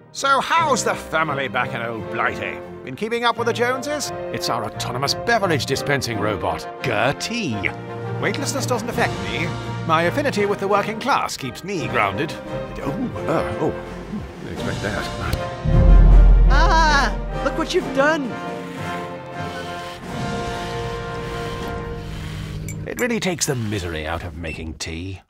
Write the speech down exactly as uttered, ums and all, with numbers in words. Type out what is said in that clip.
So how's the family back in old Blighty? Been keeping up with the Joneses? It's our autonomous beverage dispensing robot, Gertie. Weightlessness doesn't affect me. My affinity with the working class keeps me grounded. Oh, uh, oh, didn't expect that. Ah! Look what you've done! It really takes the misery out of making tea.